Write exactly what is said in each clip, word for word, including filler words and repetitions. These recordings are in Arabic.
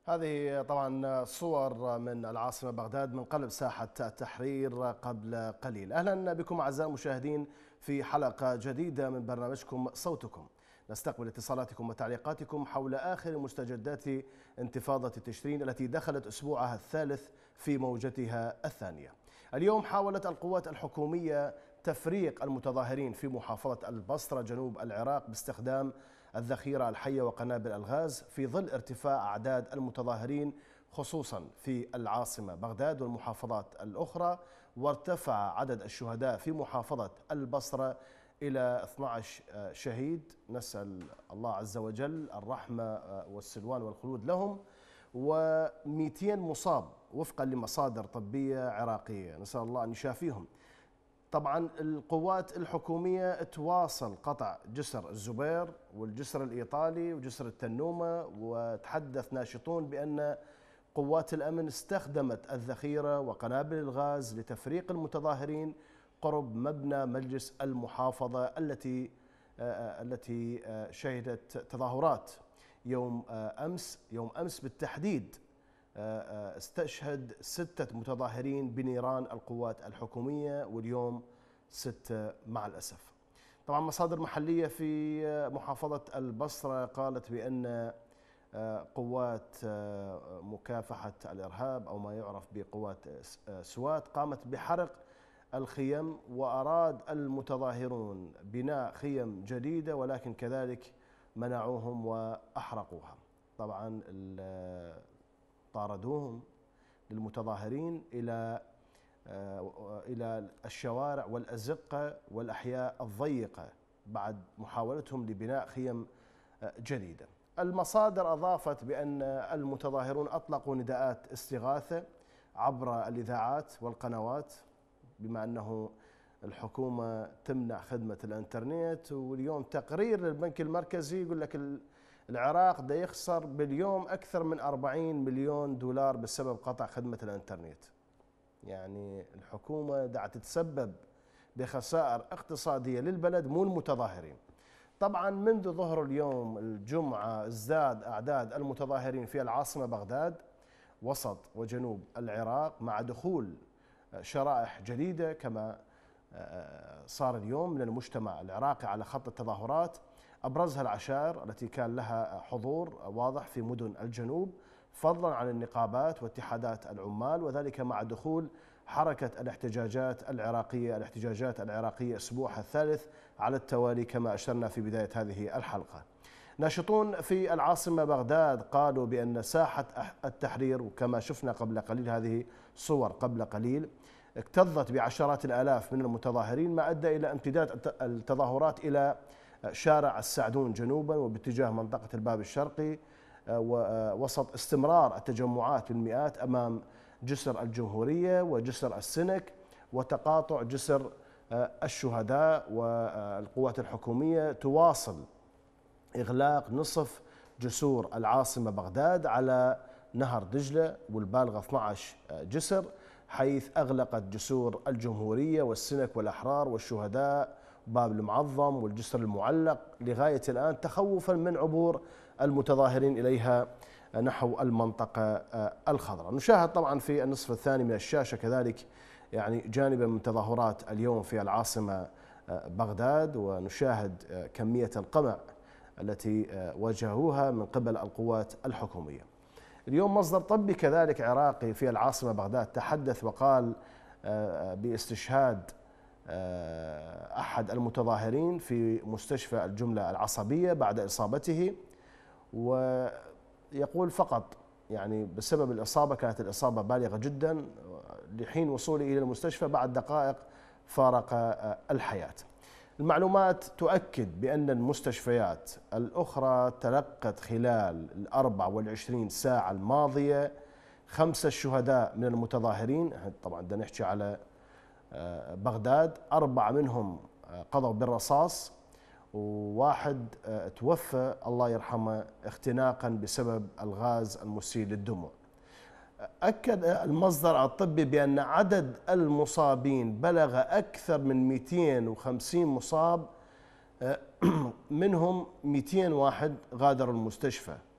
هذه طبعا صور من العاصمة بغداد من قلب ساحة التحرير قبل قليل. أهلا بكم أعزائي المشاهدين في حلقة جديدة من برنامجكم صوتكم. نستقبل اتصالاتكم وتعليقاتكم حول آخر مستجدات انتفاضة تشرين التي دخلت أسبوعها الثالث في موجتها الثانية. اليوم حاولت القوات الحكومية تفريق المتظاهرين في محافظة البصرة جنوب العراق باستخدام الذخيرة الحية وقنابل الغاز في ظل ارتفاع أعداد المتظاهرين خصوصا في العاصمة بغداد والمحافظات الأخرى، وارتفع عدد الشهداء في محافظة البصرة إلى اثني عشر شهيد، نسأل الله عز وجل الرحمة والسلوان والخلود لهم، ومئتين مصاب وفقا لمصادر طبية عراقية، نسأل الله أن يشافيهم. طبعا القوات الحكومية تواصل قطع جسر الزبير والجسر الإيطالي وجسر التنومة، وتحدث ناشطون بأن قوات الأمن استخدمت الذخيرة وقنابل الغاز لتفريق المتظاهرين قرب مبنى مجلس المحافظة التي التي شهدت تظاهرات يوم أمس يوم أمس بالتحديد. استشهد ستة متظاهرين بنيران القوات الحكومية، واليوم ستة مع الأسف. طبعا مصادر محلية في محافظة البصرة قالت بأن قوات مكافحة الإرهاب أو ما يعرف بقوات سوات قامت بحرق الخيم، وأراد المتظاهرون بناء خيم جديدة ولكن كذلك منعوهم وأحرقوها. طبعا طاردوهم للمتظاهرين إلى إلى الشوارع والأزقة والأحياء الضيقة بعد محاولتهم لبناء خيم جديدة. المصادر أضافت بأن المتظاهرون أطلقوا نداءات استغاثة عبر الإذاعات والقنوات، بما أنه الحكومة تمنع خدمة الإنترنت، واليوم تقرير للبنك المركزي يقول لك العراق دا يخسر باليوم أكثر من أربعين مليون دولار بسبب قطع خدمة الإنترنت. يعني الحكومة دا تتسبب بخسائر اقتصادية للبلد مو المتظاهرين. طبعا منذ ظهر اليوم الجمعة ازداد أعداد المتظاهرين في العاصمة بغداد وسط وجنوب العراق، مع دخول شرائح جديدة كما صار اليوم من المجتمع العراقي على خط التظاهرات، أبرزها العشائر التي كان لها حضور واضح في مدن الجنوب، فضلا عن النقابات واتحادات العمال، وذلك مع دخول حركة الاحتجاجات العراقية الاحتجاجات العراقية أسبوعها الثالث على التوالي كما أشرنا في بداية هذه الحلقة. ناشطون في العاصمة بغداد قالوا بأن ساحة التحرير، وكما شفنا قبل قليل هذه صور قبل قليل، اكتظت بعشرات الآلاف من المتظاهرين، ما أدى إلى امتداد التظاهرات إلى شارع السعدون جنوبا وباتجاه منطقة الباب الشرقي، ووسط استمرار التجمعات بالمئات أمام جسر الجمهورية وجسر السنك وتقاطع جسر الشهداء. والقوات الحكومية تواصل إغلاق نصف جسور العاصمة بغداد على نهر دجلة والبالغة اثني عشر جسر، حيث أغلقت جسور الجمهورية والسنك والأحرار والشهداء باب المعظم والجسر المعلق لغاية الآن، تخوفا من عبور المتظاهرين إليها نحو المنطقة الخضراء. نشاهد طبعا في النصف الثاني من الشاشة كذلك يعني جانبا من تظاهرات اليوم في العاصمة بغداد، ونشاهد كمية القمع التي واجهوها من قبل القوات الحكومية. اليوم مصدر طبي كذلك عراقي في العاصمة بغداد تحدث وقال باستشهاد أحد المتظاهرين في مستشفى الجملة العصبية بعد إصابته، ويقول فقط يعني بسبب الإصابة كانت الإصابة بالغة جدا، لحين وصوله إلى المستشفى بعد دقائق فارق الحياة. المعلومات تؤكد بأن المستشفيات الأخرى تلقت خلال الأربع والعشرين ساعة الماضية خمسة شهداء من المتظاهرين. طبعا بدنا نحكي على بغداد، أربعة منهم قضوا بالرصاص، وواحد توفى الله يرحمه اختناقا بسبب الغاز المسيل للدموع. أكد المصدر الطبي بأن عدد المصابين بلغ أكثر من مئتين وخمسين مصاب، منهم مئتين واحد غادروا المستشفى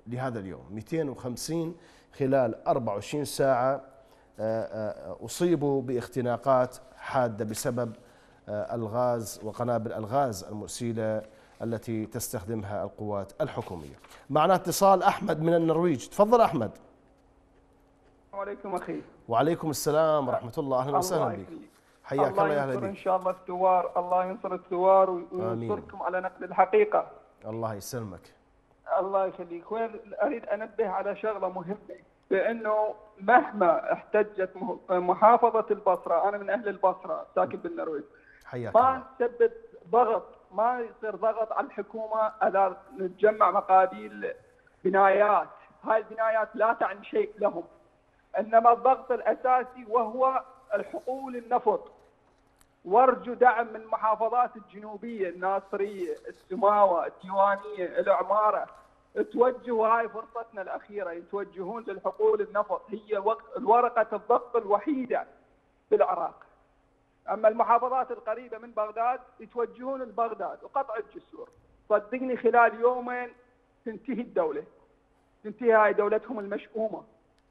لهذا اليوم، مئتين وخمسين خلال أربع وعشرين ساعة أصيبوا باختناقات حادة بسبب الغاز وقنابل الغاز المسيلة التي تستخدمها القوات الحكومية. معنا اتصال أحمد من النرويج. تفضل أحمد. السلام عليكم أخي. وعليكم السلام ورحمة الله، أهلا وسهلا بك. حياك الله يا أهلا بك. الله ينصر إن شاء الله الثوار، الله ينصر الثوار وينصركم على نقل الحقيقة. الله يسلمك. الله يخليك. وين أريد أنبه على شغلة مهمة، بأنه مهما احتجت محافظة البصرة، أنا من أهل البصرة ساكن بالنرويج، حياك ما الله. نسبب ضغط، ما يصير ضغط على الحكومة أذا نتجمع مقابيل بنايات، هاي البنايات لا تعني شيء لهم، إنما الضغط الأساسي وهو الحقول النفط. وارجو دعم من المحافظات الجنوبية، الناصرية، السماوة، الديوانية، العمارة، توجهوا، هاي فرصتنا الأخيرة، يتوجهون للحقول النفط، هي ورقة الضغط الوحيدة في العراق. أما المحافظات القريبة من بغداد يتوجهون لبغداد وقطع الجسور. صدقني خلال يومين تنتهي الدولة، تنتهي هاي دولتهم المشؤومة.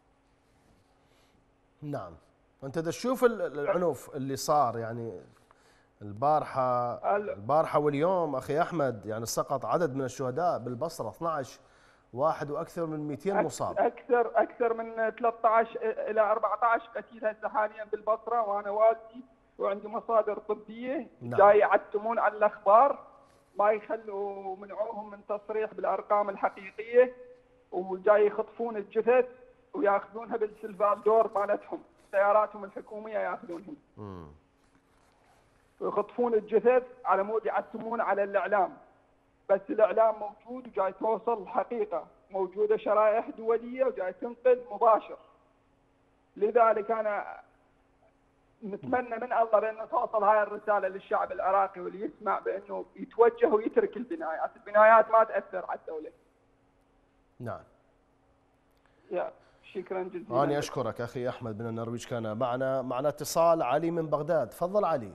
نعم. أنت تشوف العنف اللي صار يعني البارحة البارحة واليوم أخي أحمد، يعني سقط عدد من الشهداء بالبصرة اثني عشر واحد وأكثر من مئتين مصاب. أكثر أكثر من ثلاثة عشر إلى أربعة عشر قتيل هسه حاليا بالبصرة، وأنا والدي وعندي مصادر طبية. نعم. جاي يعتمون على الأخبار، ما يخلوا منعوهم من تصريح بالأرقام الحقيقية، وجاي يخطفون الجثث وياخذونها بالسلفادور مالتهم، سياراتهم الحكومية ياخذونهم. امم ويخطفون الجثث على مود يعتمون على الإعلام، بس الإعلام موجود وجاي توصل الحقيقة، موجودة شرائح دولية وجاي تنقل مباشر. لذلك أنا نتمنى من الله بأنه توصل هاي الرسالة للشعب العراقي واللي يسمع، بأنه يتوجه ويترك البنايات، البنايات ما تأثر على الدولة. نعم. يا شكرا جزيلا. أنا أشكرك أخي أحمد من النرويج. كان معنا معنا اتصال علي من بغداد. تفضل علي.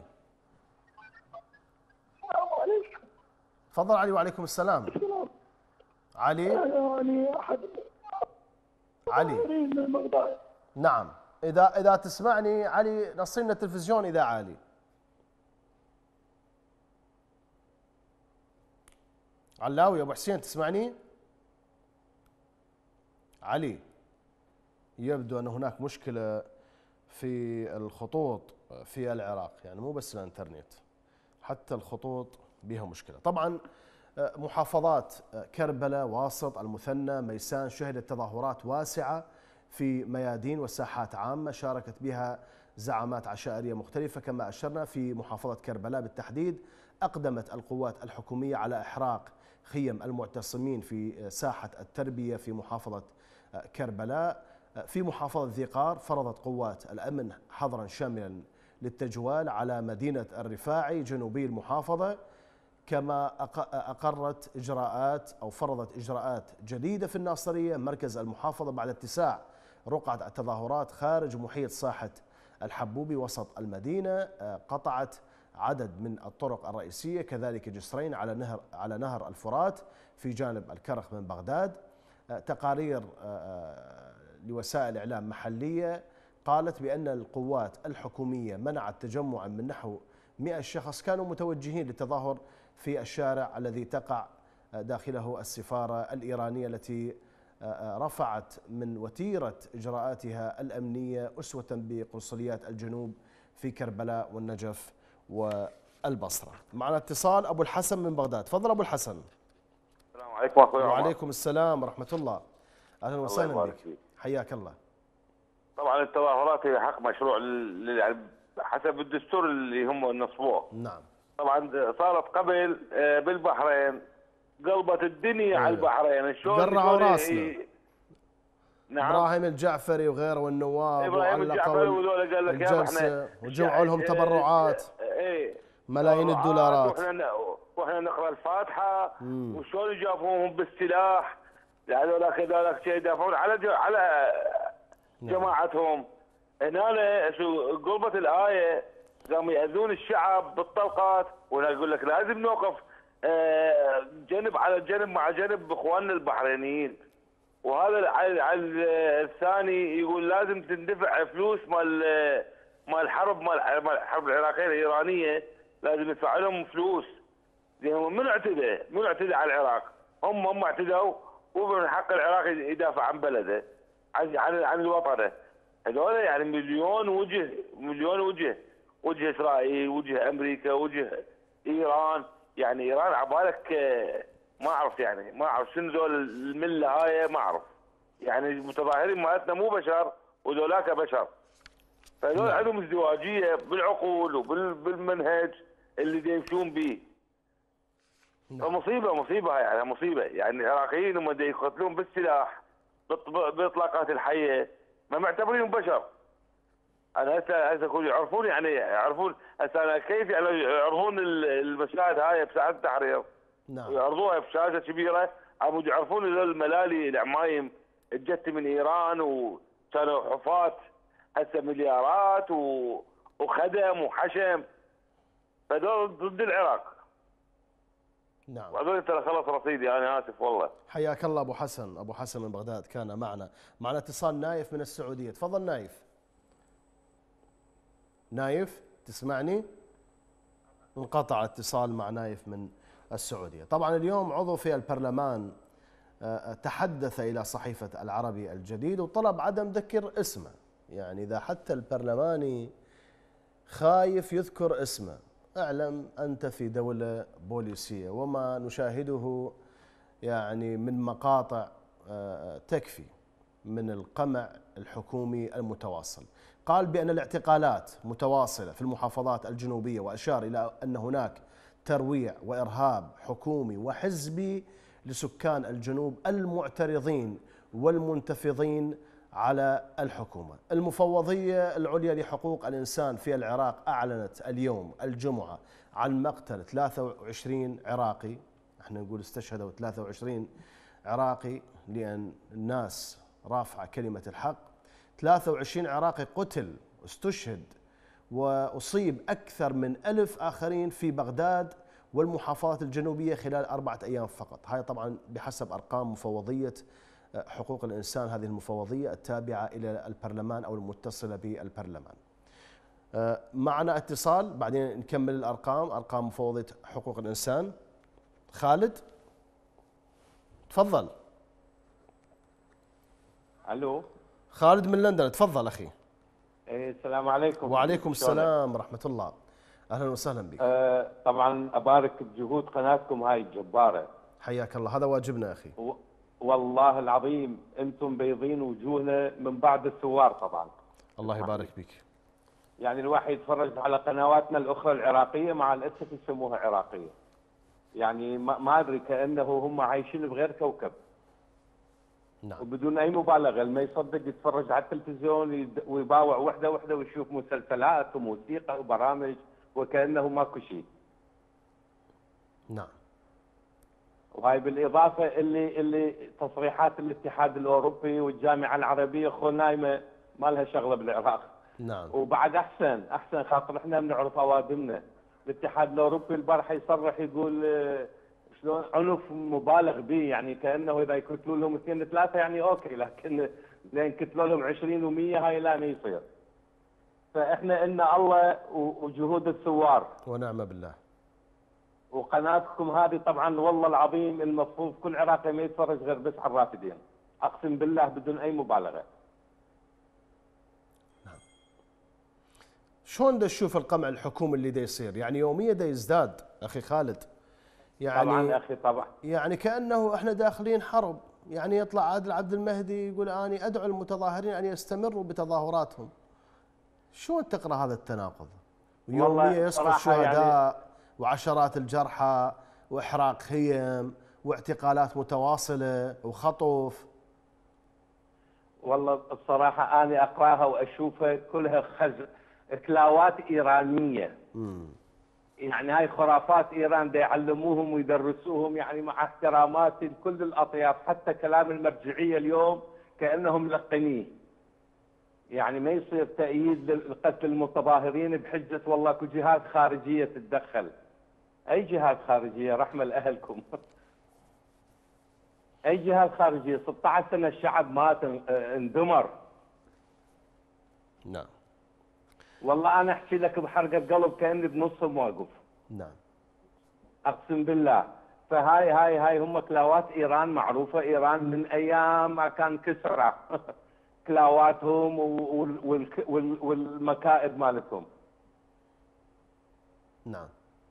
السلام عليكم. تفضل علي. وعليكم السلام. السلام. علي. أنا أحد علي من بغداد. نعم. إذا إذا تسمعني علي نصينا التلفزيون إذا عالي. علاوي أبو حسين تسمعني؟ علي، يبدو أن هناك مشكلة في الخطوط في العراق، يعني مو بس الانترنت، حتى الخطوط بها مشكلة. طبعا محافظات كربلاء، واسط، المثنى، ميسان شهدت تظاهرات واسعة في ميادين وساحات عامة شاركت بها زعامات عشائرية مختلفة. كما أشرنا في محافظة كربلاء بالتحديد أقدمت القوات الحكومية على إحراق خيم المعتصمين في ساحة التربية في محافظة كربلاء. في محافظة ذي قار فرضت قوات الأمن حظرا شاملا للتجوال على مدينة الرفاعي جنوبي المحافظة، كما أقرت إجراءات أو فرضت إجراءات جديدة في الناصرية مركز المحافظة بعد اتساع رقعة التظاهرات خارج محيط ساحة الحبوبي وسط المدينة. قطعت عدد من الطرق الرئيسية، كذلك جسرين على نهر على نهر الفرات في جانب الكرخ من بغداد. تقارير لوسائل إعلام محلية قالت بأن القوات الحكومية منعت تجمعا من نحو مئة شخص كانوا متوجهين للتظاهر في الشارع الذي تقع داخله السفارة الإيرانية التي رفعت من وتيرة إجراءاتها الأمنية أسوة بقنصليات الجنوب في كربلاء والنجف والبصرة. معنا اتصال أبو الحسن من بغداد. تفضل أبو الحسن. السلام عليكم أخوي. وعليكم السلام ورحمة الله. أهلا وسهلا بك. حياك الله. طبعا التظاهرات هي حق مشروع حسب الدستور اللي هم نصبوه. نعم. طبعا صارت قبل بالبحرين، قلبت الدنيا. أيوه. على البحرين شلون قرعوا راسنا. إيه؟ نعم. ابراهيم الجعفري وغيره والنواب ابراهيم الجعفري وذول قال لك يا احنا وجمعوا لهم تبرعات ايه ملايين الدولارات، واحنا واحنا نقرا الفاتحه وشلون يجابوهم بالسلاح هذول هذول يدافعون على على جماعتهم. هنا شو قلبت الايه قاموا ياذون الشعب بالطلقات، وهنا يقول لك لازم نوقف جنب على جنب مع جنب باخواننا البحرينيين. وهذا على على الثاني يقول لازم تندفع فلوس مال مال الحرب مال الحرب العراقيه الايرانيه، لازم يدفع لهم فلوس. من اعتدى؟ من اعتدى على العراق؟ هم هم اعتدوا، ومن حق العراق يدافع عن بلده، عن عن عن الوطن. هذول يعني مليون وجه، مليون وجه، وجه اسرائيل، وجه امريكا، وجه ايران. يعني ايران عبالك ما اعرف، يعني ما اعرف شنو ذول المله هاي، ما اعرف. يعني المتظاهرين مالتنا مو بشر وذولاك بشر. فهذول عندهم ازدواجيه بالعقول وبالمنهج اللي يمشون به. فمصيبه مصيبه يعني مصيبه. يعني العراقيين هم يقتلون بالسلاح باطلاقات الحيه، ما معتبرينهم بشر. انا هسه هسه اقول يعرفون، يعني يعرفون هسه انا كيف يعني يعرفون المشاهد هاي بساعه التحرير. نعم. يعرضوها بشاشه كبيره، عمود يعرفون هذول الملالي العمايم اجت من ايران وكانوا حفاة هسه مليارات وخدم وحشم. فهذول ضد العراق. نعم. وهذول ترى خلص رصيدي، انا اسف والله. حياك الله ابو حسن، ابو حسن من بغداد كان معنا. معنا اتصال نايف من السعوديه، تفضل نايف. نايف تسمعني؟ انقطع اتصال مع نايف من السعوديه. طبعا اليوم عضو في البرلمان تحدث الى صحيفه العربي الجديد وطلب عدم ذكر اسمه. يعني اذا حتى البرلماني خايف يذكر اسمه، اعلم انت في دوله بوليسيه، وما نشاهده يعني من مقاطع تكفي من القمع الحكومي المتواصل. قال بأن الاعتقالات متواصلة في المحافظات الجنوبية، وأشار إلى أن هناك ترويع وإرهاب حكومي وحزبي لسكان الجنوب المعترضين والمنتفضين على الحكومة. المفوضية العليا لحقوق الإنسان في العراق أعلنت اليوم الجمعة عن مقتل ثلاثة وعشرين عراقي. احنا نقول استشهدوا ثلاثة وعشرين عراقي لأن الناس رافعة كلمة الحق. ثلاثة وعشرين عراقي قتل واستشهد، وأصيب أكثر من ألف آخرين في بغداد والمحافظات الجنوبية خلال أربعة أيام فقط. هاي طبعا بحسب أرقام مفوضية حقوق الإنسان، هذه المفوضية التابعة إلى البرلمان أو المتصلة بالبرلمان. معنا اتصال بعدين نكمل الأرقام، أرقام مفوضية حقوق الإنسان. خالد تفضل. الو خالد من لندن، تفضل اخي. إيه السلام عليكم. وعليكم السلام ورحمه الله، اهلا وسهلا بك. آه طبعا ابارك بجهود قناتكم هاي الجباره. حياك الله، هذا واجبنا اخي. و... والله العظيم انتم بيضين وجوهنا من بعد الثوار طبعا. الله يبارك بك. يعني الواحد يتفرج على قنواتنا الاخرى العراقيه، مع الاسف يسموها عراقيه. يعني ما, ما ادري، كانه هم عايشين بغير كوكب. نعم. وبدون اي مبالغه، ما يصدق يتفرج على التلفزيون ويباوع وحده وحده ويشوف مسلسلات وموسيقى وبرامج وكانه ماكو شيء. نعم. وهاي بالاضافه اللي اللي تصريحات الاتحاد الاوروبي والجامعه العربيه خو نايمه، ما لها شغله بالعراق. نعم. وبعد احسن احسن خاطر احنا بنعرف اوادمنا. الاتحاد الاوروبي البارحه يصرح يقول شلون عنف مبالغ به، يعني كانه اذا يقتلوا لهم اثنين ثلاثه يعني اوكي، لكن لين كتلوا لهم عشرين ومية هاي لا ما يصير. فاحنا ان الله وجهود الثوار ونعم بالله. وقناتكم هذه طبعا والله العظيم المفروض كل عراقي ما يتفرج غير بس على الرافدين، اقسم بالله بدون اي مبالغه. نعم. شلون دا تشوف القمع الحكومي اللي دا يصير؟ يعني يوميا دا يزداد اخي خالد. يعني طبعا يا اخي طبعا. يعني كانه احنا داخلين حرب. يعني يطلع عادل عبد المهدي يقول اني ادعو المتظاهرين ان يستمروا بتظاهراتهم. شلون تقرا هذا التناقض؟ يوميا يسقط شهداء يعني وعشرات الجرحى واحراق خيم واعتقالات متواصله وخطف. والله الصراحه انا اقراها واشوفها كلها خز كلاوات ايرانيه. امم يعني هاي خرافات ايران دا يعلموهم ويدرسوهم، يعني مع احتراماتي لكل الاطياف، حتى كلام المرجعيه اليوم كانهم ملقنيه. يعني ما يصير تأييد لقتل المتظاهرين بحجه والله اكو جهات خارجيه تتدخل. اي جهات خارجيه؟ رحمه لاهلكم. اي جهه خارجيه، ستة عشر سنه الشعب مات اندمر. نعم. والله انا احكي لك بحرقه قلب كاني بنص الموقف. نعم. اقسم بالله. فهاي هاي هاي هم كلاوات ايران معروفه، ايران من ايام ما كان كسرى كلاواتهم والمكائد مالتهم. نعم.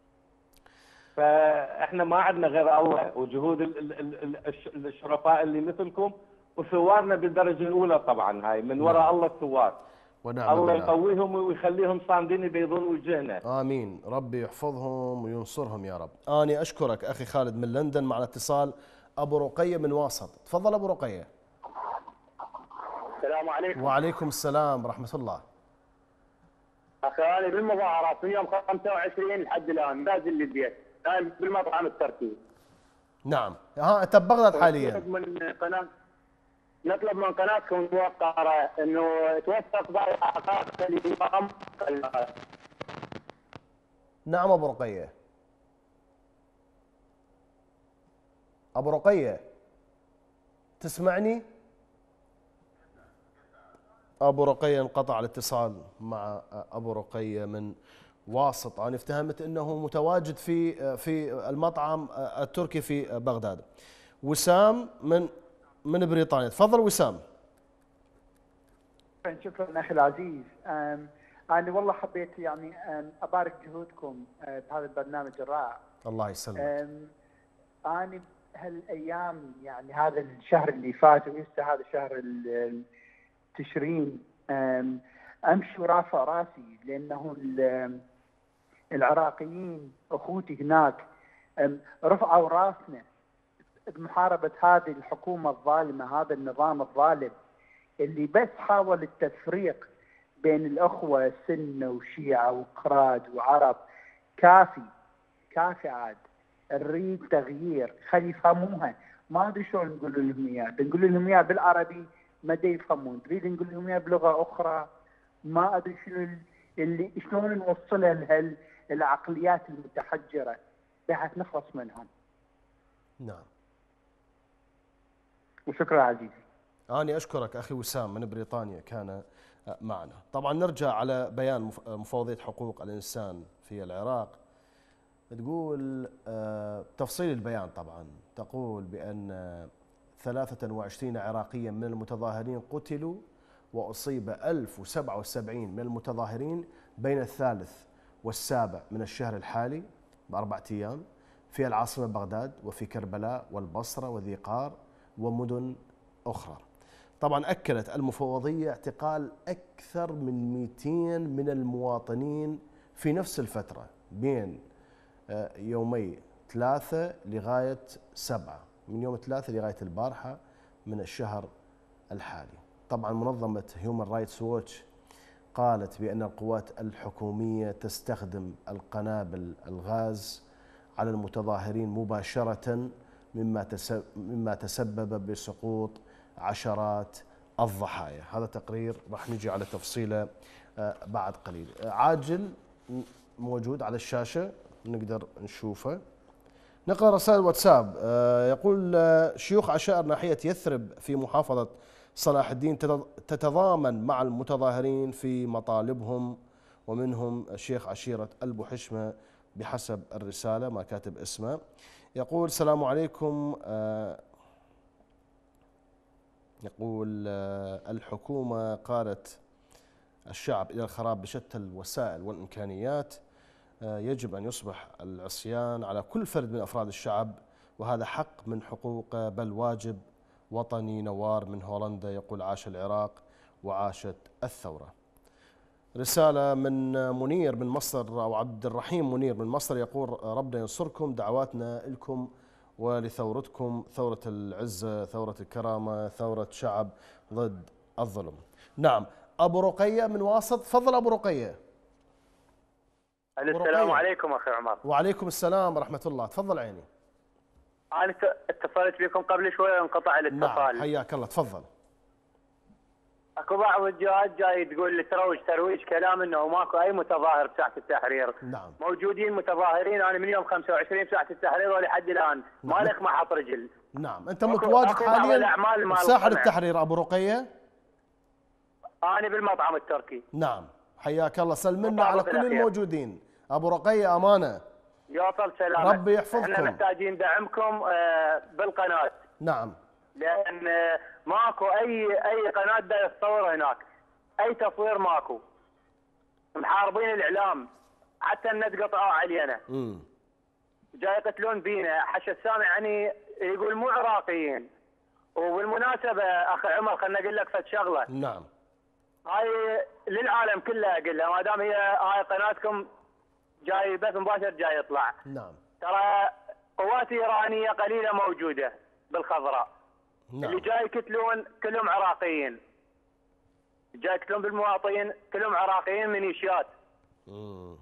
فاحنا ما عندنا غير الله وجهود الشرفاء اللي مثلكم وثوارنا بالدرجه الاولى طبعا، هاي من وراء الله الثوار. ونعم الله بالله. يقويهم ويخليهم صامدين يبيضون وجهنا. امين، ربي يحفظهم وينصرهم يا رب. اني اشكرك اخي خالد من لندن. مع الاتصال ابو رقيه من واسط. تفضل ابو رقيه. السلام عليكم. وعليكم السلام ورحمه الله. اخي انا بالمظاهرات من يوم خمسة وعشرين لحد الان نازل للبيت، نايم بالمطعم التركي. نعم. ها انت ببغداد حاليا. من قناه نطلب من قناتكم الموقرة انه توثق بعض حقائق الامام. نعم ابو رقيه. ابو رقيه تسمعني؟ ابو رقيه انقطع الاتصال مع ابو رقيه من واسط. انا افتهمت انه متواجد في في المطعم التركي في بغداد. وسام من من بريطانيا. تفضل وسام. شكرا اخي العزيز. انا والله حبيت يعني ابارك جهودكم بهذا البرنامج الرائع. الله يسلمك. انا هالايام يعني هذا الشهر اللي فات ولسه هذا شهر تشرين امشي ورافع راسي، لانه العراقيين اخوتي هناك رفعوا راسنا بمحاربة هذه الحكومة الظالمة، هذا النظام الظالم اللي بس حاول التفريق بين الأخوة سنة وشيعة وكراد وعرب. كافي كافي عاد، نريد تغيير، خلي يفهموها. ما أدري شلون نقول لهم إياه، نقول لهم إياه بالعربي ما دا يفهمون، نريد نقول لهم إياه بلغة أخرى ما أدري شنو اللي شلون نوصلها لهال العقليات المتحجرة بحيث نخلص منهم. نعم. وشكرا عزيزي. أنا أشكرك أخي وسام من بريطانيا كان معنا. طبعا نرجع على بيان مفوضية حقوق الإنسان في العراق. تقول تفصيل البيان طبعا تقول بأن ثلاثة وعشرين عراقيا من المتظاهرين قتلوا وأصيب ألف وسبعة وسبعين من المتظاهرين بين الثالث والسابع من الشهر الحالي بأربعة أيام في العاصمة بغداد وفي كربلاء والبصرة وذي قار ومدن أخرى. طبعا أكدت المفوضية اعتقال أكثر من مئتين من المواطنين في نفس الفترة بين يومي ثلاثة لغاية سبعة، من يوم ثلاثة لغاية البارحة من الشهر الحالي. طبعا منظمة هيومن رايتس ووتش قالت بأن القوات الحكومية تستخدم القنابل الغاز على المتظاهرين مباشرة مما مما تسبب بسقوط عشرات الضحايا. هذا تقرير راح نجي على تفصيله بعد قليل. عاجل موجود على الشاشة نقدر نشوفه. نقرأ رسائل واتساب. يقول شيوخ عشائر ناحية يثرب في محافظة صلاح الدين تتضامن مع المتظاهرين في مطالبهم، ومنهم شيخ عشيرة البو حشمة بحسب الرسالة ما كاتب اسمه. يقول السلام عليكم. يقول الحكومة قادت الشعب إلى الخراب بشتى الوسائل والإمكانيات. يجب أن يصبح العصيان على كل فرد من أفراد الشعب، وهذا حق من حقوقه بل واجب وطني. نوار من هولندا يقول عاش العراق وعاشت الثورة. رسالة من منير من مصر أو عبد الرحيم منير من مصر يقول ربنا ينصركم، دعواتنا لكم ولثورتكم، ثورة العزة، ثورة الكرامة، ثورة شعب ضد الظلم. نعم. أبو رقية من واسط. تفضل أبو رقية. السلام عليكم أخي عمر. وعليكم السلام ورحمة الله. تفضل عيني. أنا اتصلت بكم قبل شوية وانقطع الاتصال. نعم حياك الله. تفضل. اكو بعض الجهات جاي تقول تروج ترويج كلام انه ماكو اي متظاهر بساحه التحرير. نعم. موجودين متظاهرين، انا من يوم خمسة وعشرين بساحه التحرير ولحد الان نعم. ما لك ما حط رجل. نعم، انت متواجد حاليا بساحه التحرير ابو رقيه؟ انا بالمطعم التركي. نعم، حياك الله، سلمنا على كل الموجودين. ابو رقيه امانه. يوصل سلامك. ربي يحفظكم. احنا محتاجين دعمكم بالقناه. نعم. لان ماكو اي اي قناه دا تصور هناك، اي تصوير ماكو. محاربين الاعلام، حتى النت قطعوا علينا. امم جاي يقتلون بينا، حش السامع يعني يقول مو عراقيين. وبالمناسبه اخي عمر خلنا اقول لك فد شغله. نعم. هاي للعالم كله اقول له، ما دام هي هاي قناتكم جاي بث مباشر جاي يطلع. نعم. ترى قوات ايرانيه قليله موجوده بالخضراء. نعم. اللي جاي يقتلون كلهم عراقيين. جاي يقتلون بالمواطنين كلهم عراقيين ميليشيات. امم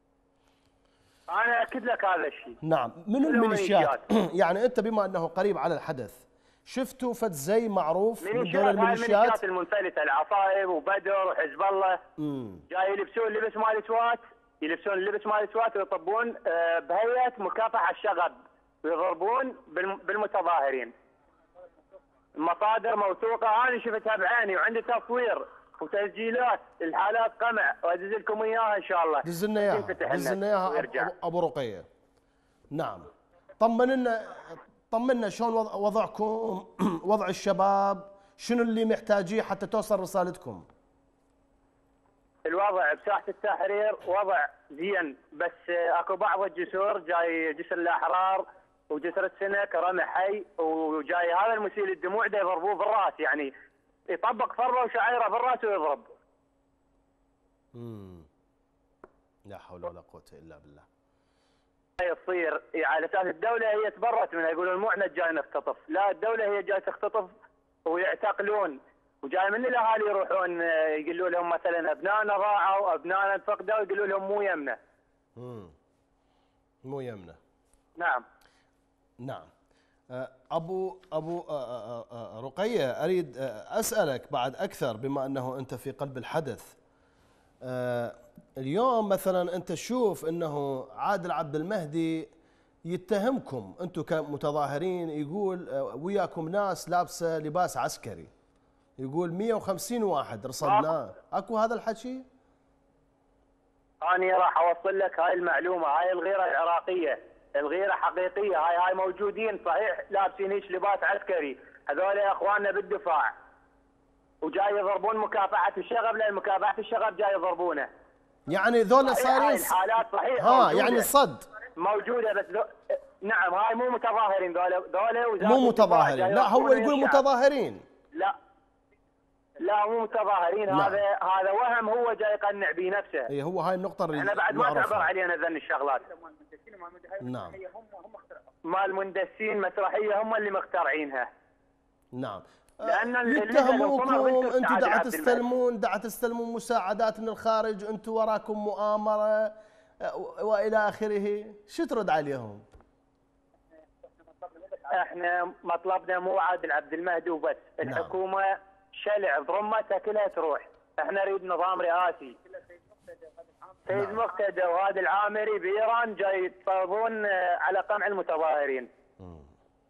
انا اكد لك هذا الشيء. نعم، من الميليشيات؟ يعني انت بما انه قريب على الحدث، شفتوا فد زي معروف من دول الميليشيات؟ الميليشيات المنفلته، العصائب وبدر وحزب الله. امم جاي يلبسون لبس مال سوات، يلبسون اللبس مال سوات ويطبون بهيئه مكافحه الشغب ويضربون بالمتظاهرين. مصادر موثوقه انا شفتها بعيني وعندي تصوير وتسجيلات الحالات قمع، وادز لكم اياها ان شاء الله. دز لنا اياها، دز لنا اياها ابو رقيه. نعم. طمنا طمنا شلون وضعكم، وضع الشباب، شنو اللي محتاجيه حتى توصل رسالتكم؟ الوضع بساحه التحرير وضع زين، بس اكو بعض الجسور جاي جسر الاحرار وجسر السنك رمي حي، وجاي هذا المسيل الدموع ده يضربوه بالراس، يعني يطبق فرة وشعيره بالراس ويضرب. امم لا حول ولا قوة الا بالله. هي تصير على اساس الدولة هي تبرت منها، يقولون مو احنا جاي نختطف، لا الدولة هي جاي تختطف ويعتقلون، وجاي من الاهالي يروحون يقولوا لهم مثلا ابنائنا ضاعوا، ابنائنا انفقدوا، يقولوا لهم مو يمنا. امم مو يمنا. نعم. نعم. ابو ابو رقيه، اريد اسالك بعد اكثر بما انه انت في قلب الحدث. اليوم مثلا انت تشوف انه عادل عبد المهدي يتهمكم انتم كمتظاهرين، يقول وياكم ناس لابسه لباس عسكري، يقول مئة وخمسين واحد رصدناه، اكو هذا الحكي؟ انا راح اوصل لك هاي المعلومه، هاي الغيره العراقيه، الغيره حقيقيه، هاي هاي موجودين صحيح لابسين هيك لباس عسكري، هذول اخواننا بالدفاع وجاي يضربون مكافحه الشغب، لان مكافحه الشغب جاي يضربونه. يعني ذولا صايرين هاي الحالات صحيح ها موجودة. يعني الصد موجوده، بس ذو... نعم هاي مو متظاهرين، ذولا ذولا مو متظاهرين، لا هو يقول متظاهرين. لا لا مو متظاهرين. نعم. هذا هذا وهم هو جاي يقنع به نفسه. اي هو هاي النقطه اللي احنا بعد ما تعبر علينا ذن الشغلات. نعم. مال مندسين مسرحيه هم اللي مخترعينها. نعم. لان يتهموكم انتم دا تستلمون دا تستلمون مساعدات من الخارج، انتم وراكم مؤامره والى اخره، شو ترد عليهم؟ احنا مطلبنا مو عادل عبد المهدي وبس، الحكومه نعم. شلع ضرمتها كلها تروح، احنا نريد نظام رئاسي. سيد نعم. مقتدى وهذا العامري بايران جاي يتفاوضون على قمع المتظاهرين. م.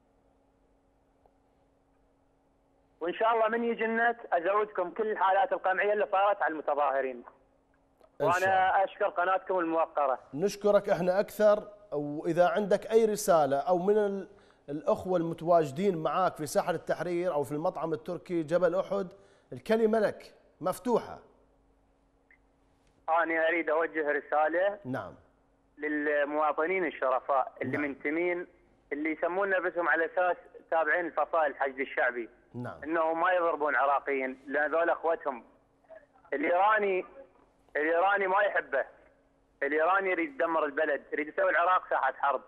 وان شاء الله من يجي النت ازودكم كل الحالات القمعيه اللي صارت على المتظاهرين. وانا اشكر قناتكم الموقره. نشكرك احنا اكثر، واذا عندك اي رساله او من الاخوه المتواجدين معاك في ساحه التحرير او في المطعم التركي جبل احد، الكلمه لك مفتوحه. انا اريد اوجه رساله نعم للمواطنين الشرفاء اللي نعم. منتمين، اللي يسمون نفسهم على اساس تابعين الفصائل الحشد الشعبي. نعم. انهم ما يضربون عراقيين، لان هذول اخوتهم. الايراني الايراني ما يحبه، الايراني يريد يدمر البلد، يريد يسوي العراق ساحه حرب.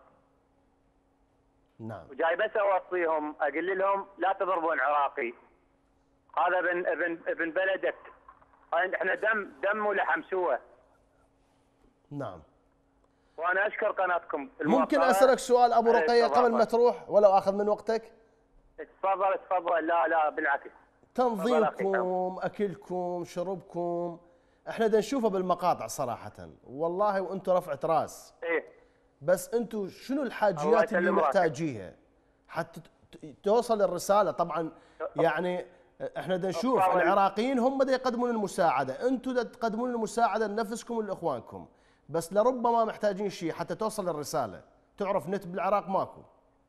نعم. وجاي بس اوصيهم اقول لهم لا تضربون عراقي، هذا ابن ابن ابن بلدك، احنا دم دم ولحم سوا. نعم. وانا اشكر قناتكم. ممكن اسالك سؤال ابو رقيه قبل ما تروح ولو اخذ من وقتك؟ تفضل تفضل. لا لا بالعكس. تنظيمكم، اكلكم، شربكم، احنا دا نشوفه بالمقاطع صراحه والله، وانتم رفعه راس. ايه بس انتم شنو الحاجيات اللي محتاجيها حتى توصل الرساله؟ طبعا يعني احنا دا نشوف العراقيين هم دا يقدمون المساعده، انتم دا تقدمون المساعده لنفسكم ولاخوانكم، بس لربما محتاجين شيء حتى توصل الرساله. تعرف نت بالعراق ماكو.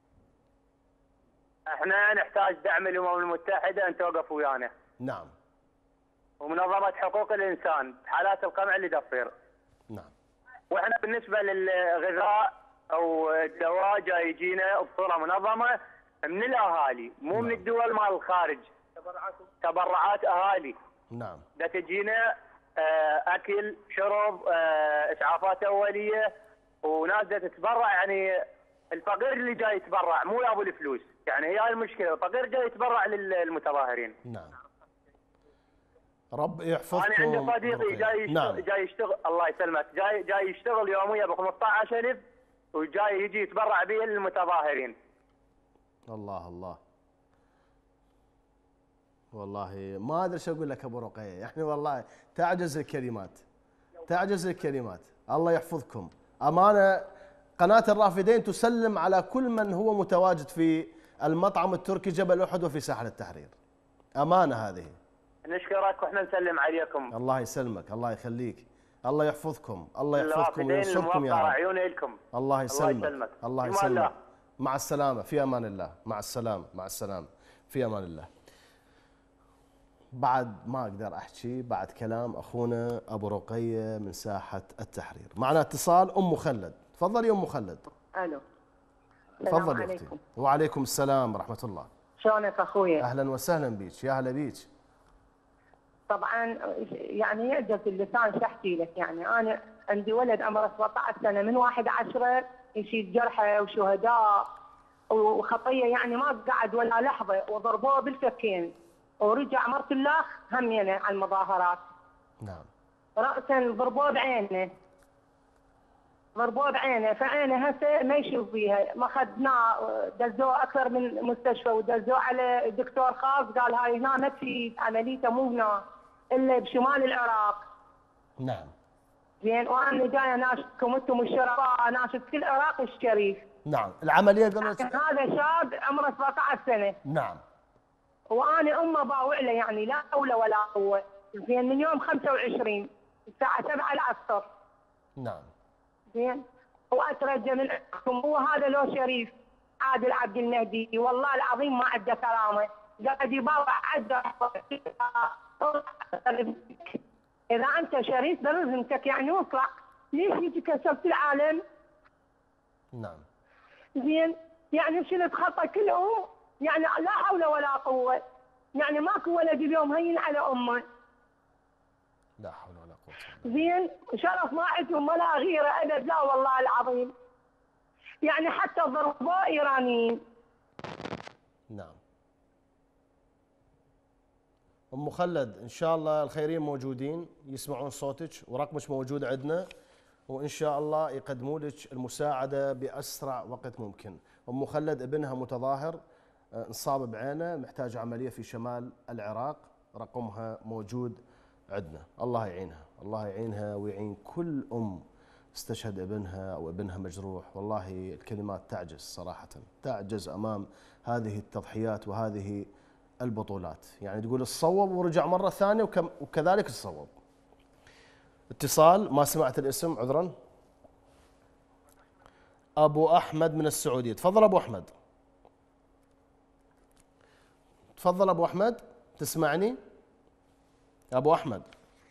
احنا نحتاج دعم الامم المتحده ان توقف ويانا. نعم. ومنظمه حقوق الانسان بحالات القمع اللي تصير. نعم. واحنا بالنسبه للغذاء او الدواء جاي يجينا بصوره منظمه من الاهالي، مو نعم. من الدول مال الخارج. تبرعات تبرعات اهالي. نعم. دا تجينا اكل، شرب، اسعافات اوليه، وناس دا تتبرع. يعني الفقير اللي جاي يتبرع مو يابو الفلوس، يعني هي المشكله، الفقير جاي يتبرع للمتظاهرين. نعم. رب يحفظكم. انا عندي صديقي جاي يشتغل. نعم. جاي يشتغل الله يسلمك، جاي جاي يشتغل يوميا ب خمسة عشر ألف وجاي يجي يتبرع به للمتظاهرين. الله الله. والله ما ادري شو اقول لك ابو رقيه، يعني والله تعجز الكلمات. تعجز الكلمات. الله يحفظكم. امانه قناه الرافدين تسلم على كل من هو متواجد في المطعم التركي جبل احد وفي ساحل التحرير. امانه هذه. نشكرك واحنا نسلم عليكم. الله يسلمك، الله يخليك، الله يحفظكم، الله يحفظكم وينصركم يا رب. عيون لكم. الله يسلمك، الله يسلمك. مع السلامة، في أمان الله، مع السلامة، مع السلامة، في أمان الله. بعد ما أقدر أحكي بعد كلام أخونا أبو رقية من ساحة التحرير. معنا اتصال أم خلد، تفضلي أم خلد. ألو. تفضلي أختي. وعليكم السلام ورحمة الله. شلونك أخويا؟ أهلا وسهلا بيك، يا هلا بيك. طبعا يعني يعجز اللسان شو احكي لك، يعني انا عندي ولد عمره سبعة عشر سنه من واحد عشرة يشيل جرحى وشهداء وخطيه، يعني ما قعد ولا لحظه وضربوه بالفكين ورجع مرت الله همينه على المظاهرات. نعم. راسا ضربوه بعينه. ضربوه بعينه، فعينه هسه ما يشوف بيها، ما اخذناه دزوه اكثر من مستشفى ودزوه على دكتور خاص، قال هاي هنا ما تفيد، عمليته مو هنا الا بشمال العراق. نعم. زين، وانا جايه ناشدكم انتم الشرفاء، ناشد كل العراق الشريف. نعم، العمليه قالت هذا شاب عمره سبعة عشر سنه. نعم. وانا امه باوع له، يعني لا حول ولا قوه. زين، من يوم خمسة وعشرين الساعه سبعة العصر. نعم. زين، واترجى منكم، هو هذا لو شريف عادل عبد المهدي والله العظيم ما عنده كرامه، قاعد يباوع عده. اذا انت شريف بلزمتك يعني واطلع، ليش يجي كسبت العالم؟ نعم. زين، يعني شلت خطه كلهم، يعني لا حول ولا قوه، يعني ماكو ولد اليوم هين على امه. لا حول ولا قوه. زين، شرف ما عندهم ولا غيره ابد، لا والله العظيم. يعني حتى ضربوا ايرانيين. نعم. ام خلد ان شاء الله الخيرين موجودين يسمعون صوتك ورقمك موجود عندنا، وان شاء الله يقدموا لك المساعده باسرع وقت ممكن. ام خلد ابنها متظاهر انصاب بعينه، محتاج عمليه في شمال العراق، رقمها موجود عندنا. الله يعينها، الله يعينها ويعين كل ام استشهد ابنها او ابنها مجروح. والله الكلمات تعجز صراحه، تعجز امام هذه التضحيات وهذه البطولات. يعني تقول الصوب ورجع مره ثانيه وكذلك الصوب. اتصال، ما سمعت الاسم عذرا. ابو احمد من السعوديه، تفضل ابو احمد. تفضل ابو احمد، تسمعني؟ ابو احمد.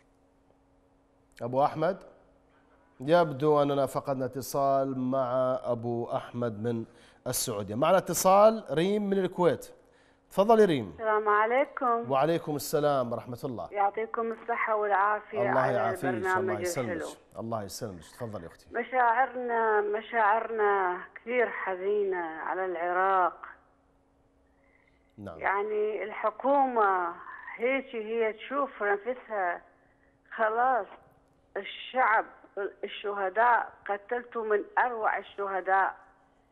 ابو احمد يبدو اننا فقدنا اتصال مع ابو احمد من السعوديه. معنا اتصال ريم من الكويت. تفضلي ريم. السلام عليكم. وعليكم السلام ورحمه الله. يعطيكم الصحه والعافيه. الله على يعافيك، الله يسلمك. الحلو. الله يسلمك. تفضلي اختي. مشاعرنا مشاعرنا كثير حزينه على العراق. نعم. يعني الحكومه هيك هي تشوف نفسها خلاص، الشعب الشهداء قتلتوا من اروع الشهداء.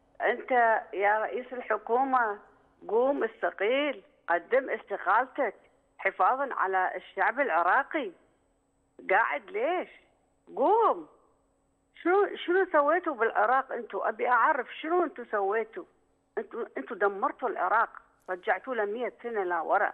انت يا رئيس الحكومه قوم استقيل، قدم استقالتك، حفاظا على الشعب العراقي. قاعد ليش؟ قوم. شنو شنو سويتوا بالعراق انتم؟ ابي اعرف شنو انتم سويتوا؟ انتم انتم دمرتوا العراق، رجعتوا له مئة سنه لورا.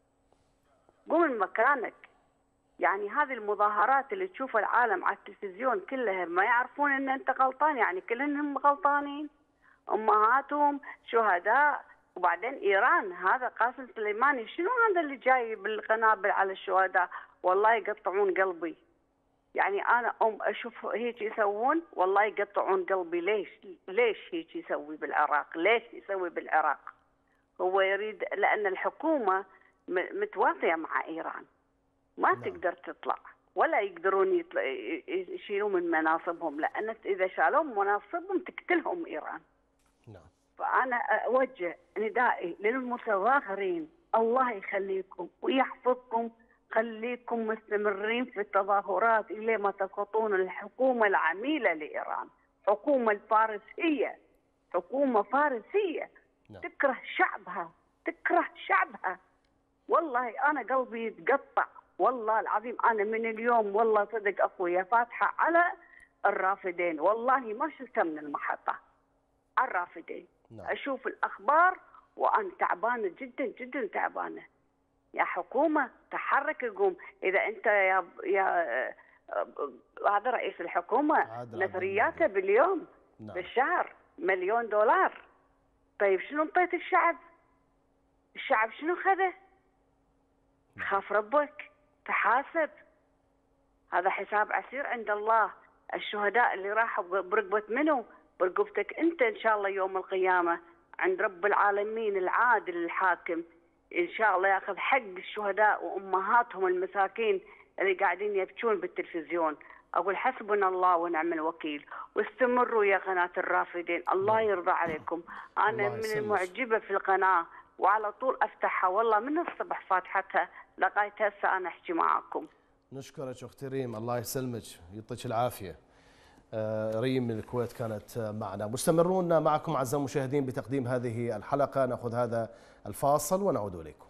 قوم من مكانك. يعني هذه المظاهرات اللي تشوفها العالم على التلفزيون كلها ما يعرفون ان انت غلطان، يعني كلهم غلطانين. امهاتهم شهداء. وبعدين ايران، هذا قاسم سليماني شنو هذا اللي جاي بالقنابل على الشهداء؟ والله يقطعون قلبي. يعني انا ام اشوف هيك يسوون والله يقطعون قلبي. ليش ليش هيك يسوي بالعراق؟ ليش يسوي بالعراق؟ هو يريد، لان الحكومه متواطيه مع ايران، ما نعم. تقدر تطلع ولا يقدرون يشيلون من مناصبهم، لان اذا شالوا من مناصبهم تقتلهم ايران. نعم. فانا اوجه ندائي للمتظاهرين، الله يخليكم ويحفظكم، خليكم مستمرين في التظاهرات الى ما تسقطون الحكومه العميله لايران، حكومه الفارسيه، حكومه فارسيه نعم. تكره شعبها، تكره شعبها. والله انا قلبي يتقطع، والله العظيم انا من اليوم والله صدق اخويا فاتحه على الرافدين، والله ما شلتها من المحطه على الرافدين. نعم. اشوف الاخبار وانا تعبانه جدا جدا تعبانه. يا حكومه تحرك، قوم. اذا انت يا يا هذا رئيس الحكومه نثرياته باليوم نعم. بالشهر مليون دولار، طيب شنو انطيت الشعب؟ الشعب شنو خذه؟ خاف ربك، تحاسب. هذا حساب عسير عند الله. الشهداء اللي راحوا برقبة منو؟ برقبتك انت ان شاء الله يوم القيامة عند رب العالمين العادل الحاكم. ان شاء الله ياخذ حق الشهداء وامهاتهم المساكين اللي قاعدين يبكون بالتلفزيون. اقول حسبنا الله ونعم الوكيل، واستمروا يا قناة الرافدين، الله يرضى عليكم. انا من المعجبة في القناة وعلى طول افتحها، والله من الصبح فاتحتها لغايه هسه انا احكي معاكم. نشكرك اختي ريم، الله يسلمك يعطيك العافيه. آه ريم من الكويت كانت معنا. مستمرون معكم اعزائي المشاهدين بتقديم هذه الحلقه، ناخذ هذا الفاصل ونعود اليكم.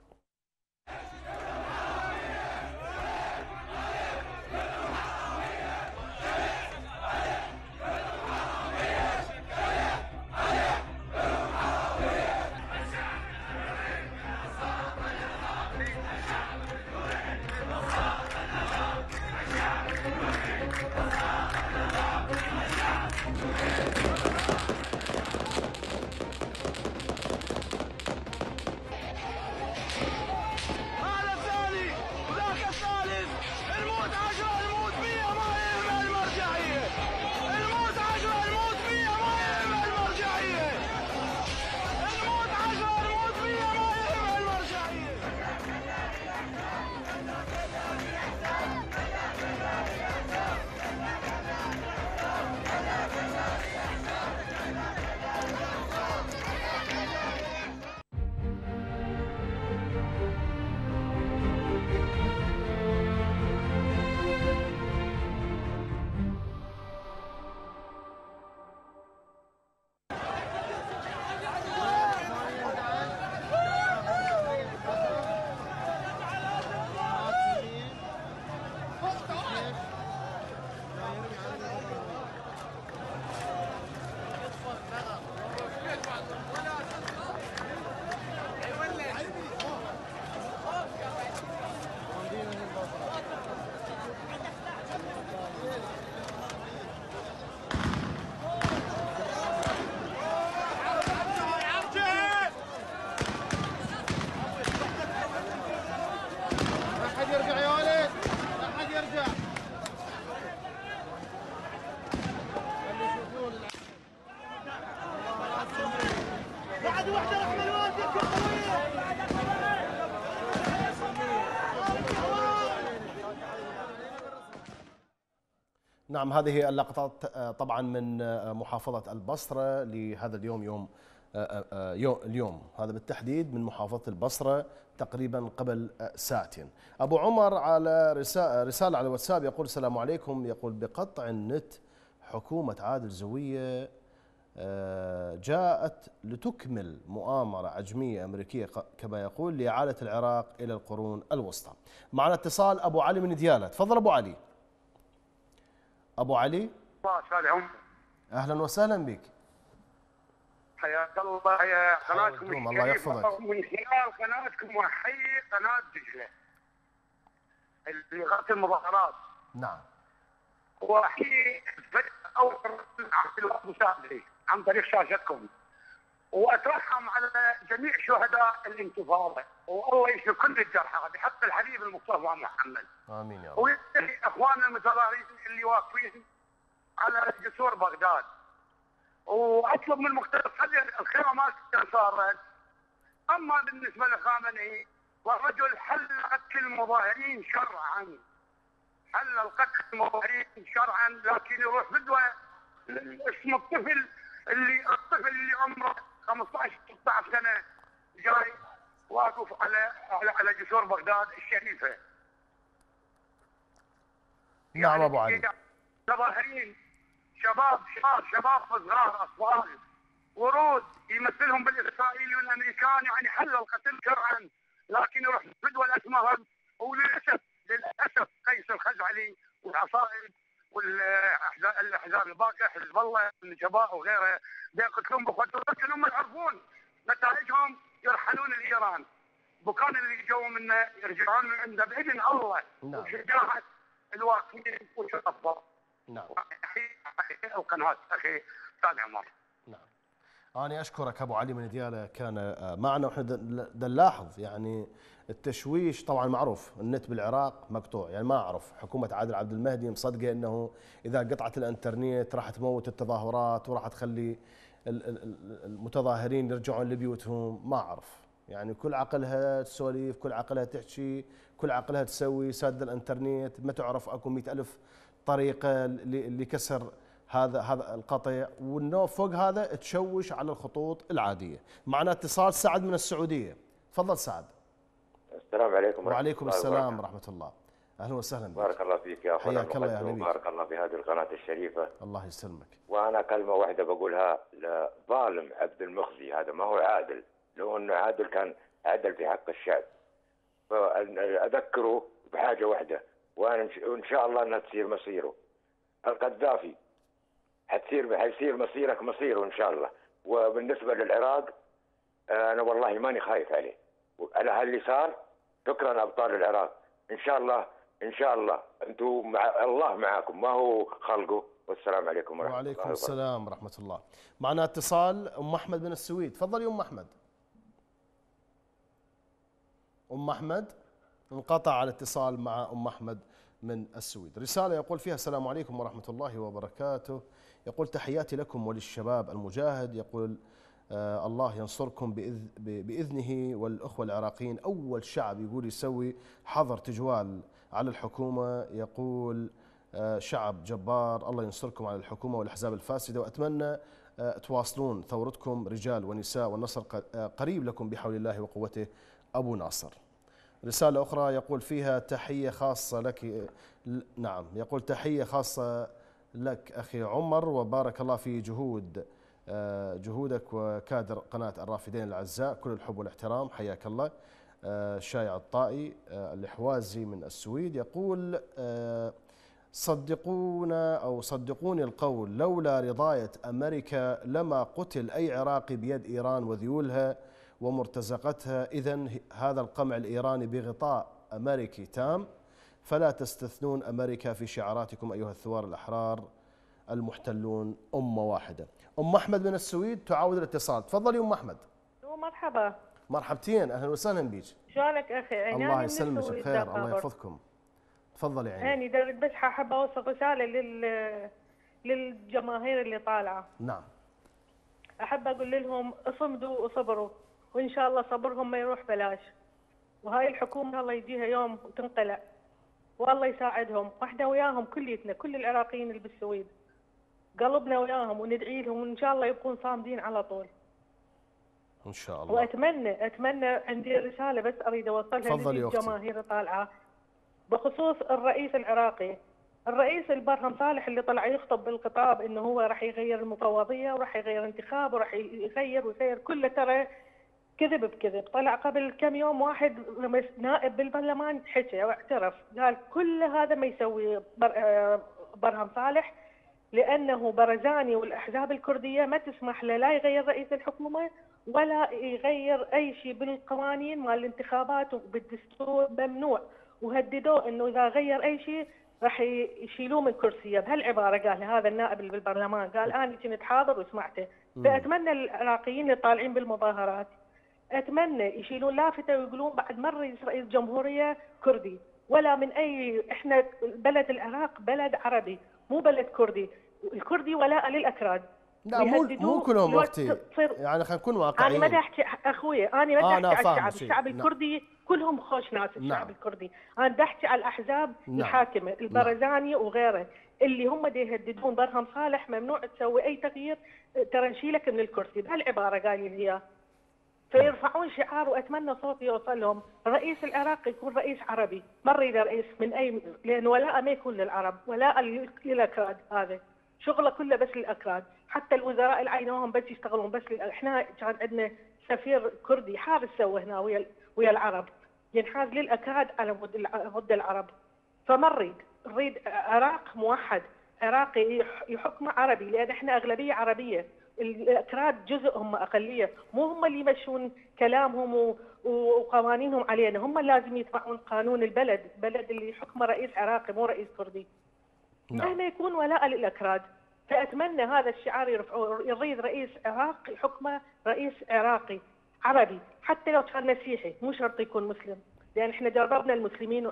نعم، هذه اللقطات طبعا من محافظة البصرة لهذا اليوم، يوم اليوم هذا بالتحديد من محافظة البصرة تقريبا قبل ساعتين. أبو عمر على رسالة على الواتساب يقول السلام عليكم، يقول بقطع النت حكومة عادل زوية جاءت لتكمل مؤامرة عجمية أمريكية كما يقول لإعادة العراق إلى القرون الوسطى. معنا اتصال أبو علي من ديالى. تفضل أبو علي. أبو علي. أهلا وسهلا بك. حياك الله يا قناتكم الشريفة. الله يحفظك. من خلال قناتكم وحي قناة دجلة اللي غطت المظاهرات. نعم. وحي أول مساعدة عن طريق شاشتكم، وأترحم على جميع شهداء الانتفاضة، والله يشفي كل الجرحى بحق الحبيب المصطفى محمد. آمين يا رب. ويدعي إخواننا المتظاهرين اللي واقفين على جسور بغداد، واطلب من المقتدر خلي الخيمات صارت. اما بالنسبه لخامنئي والرجل حل قتل المظاهرين شرعا، حل القتل المظاهرين شرعا، لكن يروح فدوه اسم الطفل اللي الطفل اللي عمره خمسة عشر ستة عشر سنه جاي واقف على على على جسور بغداد الشريفه. نعم يعني ابو علي. مظاهرين شباب شباب شباب صغار اطفال ورود يمثلهم بالاسرائيلي والامريكان، يعني حل القتل شرعا، لكن يروح فدوى الاسمهم. وللاسف للاسف قيس الخزعلي والعصائب والاحزاب الباقيه حزب الله والنجباء وغيره بيقتلون باخوتهم، لكن هم يعرفون نتائجهم يرحلون لايران. بكان اللي جو منه يرجعون من عنده باذن الله. نعم. وشجاعه الواقفين وشرفهم. نعم. القناه اخي استاذ عمر. نعم. أنا أشكرك أبو علي من ديالى كان معنا، وإحنا نلاحظ يعني التشويش. طبعا معروف النت بالعراق مقطوع، يعني ما أعرف حكومة عادل عبد المهدي مصدقة أنه إذا قطعت الإنترنت راح تموت التظاهرات وراح تخلي المتظاهرين يرجعون لبيوتهم. ما أعرف يعني كل عقلها تسوليف، كل عقلها تحكي، كل عقلها تسوي سد الإنترنت. ما تعرف أكو مئة ألف طريقة لكسر هذا هذا القطع، وانه فوق هذا تشوش على الخطوط العاديه. معنا اتصال سعد من السعوديه. تفضل سعد. السلام عليكم. وعليكم السلام ورحمه الله. اهلا وسهلا بك. بارك الله فيك يا اخونا. حياك الله يا اهلا بك. بارك الله في هذه القناه الشريفه. الله يسلمك. وانا كلمه واحده بقولها لظالم عبد المخزي، هذا ما هو عادل. لو انه عادل كان عدل في حق الشعب. فاذكره بحاجه واحده، وان شاء الله انها تصير مصيره. القذافي حتصير حيصير مصيرك مصيره ان شاء الله. وبالنسبه للعراق انا والله ماني خايف عليه على هاللي صار. شكرا ابطال العراق. ان شاء الله ان شاء الله انتم مع الله معاكم، ما هو خلقه. والسلام عليكم ورحمه الله. وعليكم السلام ورحمه الله. معنا اتصال ام احمد من السويد. تفضلي ام احمد. ام احمد انقطع الاتصال مع ام احمد من السويد. رسالة يقول فيها السلام عليكم ورحمة الله وبركاته. يقول تحياتي لكم وللشباب المجاهد. يقول آه الله ينصركم بإذ بإذنه، والأخوة العراقيين أول شعب يقول يسوي حظر تجوال على الحكومة. يقول آه شعب جبار، الله ينصركم على الحكومة والأحزاب الفاسدة، وأتمنى آه تواصلون ثورتكم رجال ونساء، والنصر قريب لكم بحول الله وقوته. أبو ناصر. رسالة أخرى يقول فيها تحية خاصة لك. نعم، يقول تحية خاصة لك أخي عمر، وبارك الله في جهود جهودك وكادر قناة الرافدين الأعزاء، كل الحب والاحترام، حياك الله. الشايع الطائي الحوازي من السويد يقول صدقونا أو صدقوني القول، لولا رضاية أمريكا لما قتل أي عراقي بيد إيران وذيولها ومرتزقتها. إذن هذا القمع الإيراني بغطاء أمريكي تام، فلا تستثنون أمريكا في شعاراتكم أيها الثوار الأحرار المحتلون أمة واحدة. أم أحمد من السويد تعاود الاتصال. تفضلي أم أحمد. مرحبا. مرحبتين، أهلا وسهلا بيك. شلونك أخي؟ الله يسلمك بخير، الله يحفظكم. تفضلي عيني. يعني درت بس حابة أوصل رسالة لل للجماهير اللي طالعة. نعم. أحب أقول لهم اصمدوا وصبروا، وإن شاء الله صبرهم ما يروح بلاش. وهاي الحكومة الله يجيها يوم وتنقلع، والله يساعدهم، واحنا وياهم كليتنا، كل العراقيين اللي بالسويد قلبنا وياهم وندعي لهم، وإن شاء الله يبقون صامدين على طول. إن شاء الله. وأتمنى أتمنى عندي رسالة بس أريد أوصلها للجماهير طالعة بخصوص الرئيس العراقي. الرئيس البرهم صالح اللي طلع يخطب بالخطاب انه هو راح يغير المفوضيه وراح يغير انتخاب وراح يغير ويغير، كله ترى كذب بكذب. طلع قبل كم يوم واحد نائب بالبرلمان حكى واعترف، قال كل هذا ما يسوي برهم صالح لانه برزاني والاحزاب الكرديه ما تسمح له لا يغير رئيس الحكومه ولا يغير اي شيء بالقوانين مال الانتخابات وبالدستور، ممنوع. وهددوه انه اذا غير اي شيء راح يشيلوه من كرسيه. بهالعباره قال هذا النائب اللي بالبرلمان، قال انا كنت حاضر وسمعته. فاتمنى العراقيين اللي طالعين بالمظاهرات اتمنى يشيلون لافته ويقولون بعد مره رئيس رئيس جمهوريه كردي ولا من اي، احنا بلد العراق بلد عربي مو بلد كردي، الكردي ولاء للاكراد. لا مو مو كلهم وقتي، يعني خلينا نكون واقعيين. انا ما احكي اخوي، انا ما آه احكي على الشعب، الشعب الكردي نعم. كلهم خوش ناس الشعب نعم. الكردي، انا احكي على الاحزاب نعم. الحاكمه البرزاني نعم. وغيره اللي هم دي يهددون برهم صالح ممنوع تسوي اي تغيير، ترى نشيلك من الكرسي. بهالعباره قال لي هي، فيرفعون شعار واتمنى صوتي يوصل لهم. رئيس العراق يكون رئيس عربي، ما نريد رئيس من اي، لان ولاء ما يكون للعرب، ولاء للاكراد، هذا شغله كله بس للاكراد. حتى الوزراء اللي عينوهم بس يشتغلون بس لل... احنا كان عندنا سفير كردي حارس سوى هنا ويا ويا العرب، ينحاز للاكراد على ضد العرب. فما نريد، نريد عراق موحد، عراقي يحكم عربي، لان احنا اغلبيه عربيه، الاكراد جزء هم اقليه، مو هم اللي يمشون كلامهم وقوانينهم علينا، هم لازم يتبعون قانون البلد، البلد اللي يحكمه رئيس عراقي مو رئيس كردي. نعم. هنا يكون ولاء للاكراد. فاتمنى هذا الشعار يرفعوه، يريد رئيس عراق يحكمه رئيس عراقي عربي، حتى لو كان مسيحي مو شرط يكون مسلم، لان احنا جربنا المسلمين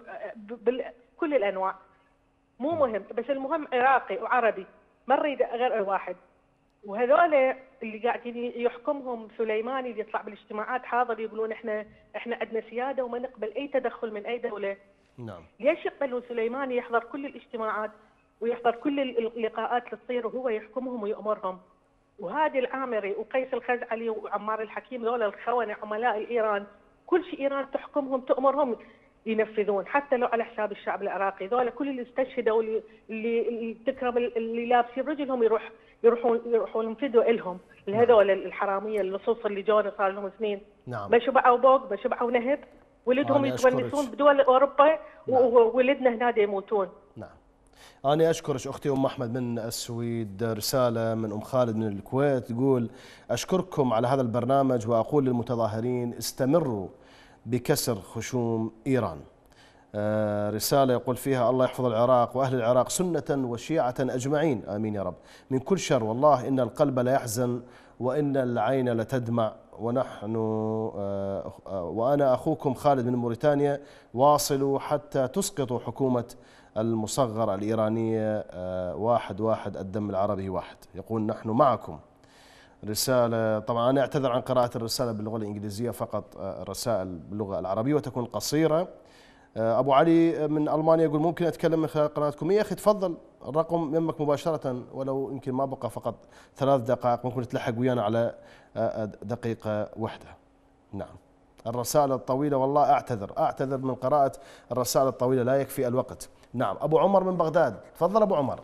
بكل الانواع، مو مهم، بس المهم عراقي وعربي، ما نريد غير واحد. وهذول اللي قاعدين يحكمهم سليماني اللي يطلع بالاجتماعات حاضر يقولون احنا احنا عندنا سياده وما نقبل اي تدخل من اي دوله. نعم. ليش يقبلون سليماني يحضر كل الاجتماعات ويحضر كل اللقاءات اللي تصير وهو يحكمهم ويأمرهم؟ وهادي العامري وقيس الخزعلي وعمار الحكيم ذول الخونه عملاء الايران، كل شيء ايران تحكمهم تأمرهم ينفذون، حتى لو على حساب الشعب العراقي. ذولا كل اللي استشهدوا واللي اللي تكرم اللي لابسين رجلهم يروح يروحون يروحون ينفذوا لهم. هذول الحراميه اللصوص اللي جونا صار لهم سنين. نعم. ما شبعوا بوق، ما شبعوا نهب، ولدهم يتونسون بدول اوروبا. نعم. وولدنا هنا يموتون. نعم. أنا أشكرك أختي أم أحمد من السويد. رسالة من أم خالد من الكويت تقول: أشكركم على هذا البرنامج وأقول للمتظاهرين استمروا بكسر خشوم إيران. آه رسالة يقول فيها: الله يحفظ العراق وأهل العراق سنة وشيعة أجمعين، آمين يا رب، من كل شر، والله إن القلب لا يحزن وإن العين لتدمع، ونحن آه آه وأنا أخوكم خالد من موريتانيا، واصلوا حتى تسقطوا حكومة المصغر الإيرانية. آه واحد واحد الدم العربي واحد. يقول: نحن معكم. رسالة، طبعا أنا أعتذر عن قراءة الرسالة باللغة الإنجليزية، فقط الرسائل باللغة العربية وتكون قصيرة. أبو علي من ألمانيا يقول: ممكن أتكلم من خلال قناتكم؟ يا أخي تفضل، الرقم يمك مباشرة، ولو يمكن ما بقى فقط ثلاث دقائق، ممكن تلحق ويانا على دقيقة واحدة. نعم. الرسائل الطويلة والله أعتذر أعتذر من قراءة الرسائل الطويلة، لا يكفي الوقت. نعم. أبو عمر من بغداد، تفضل أبو عمر.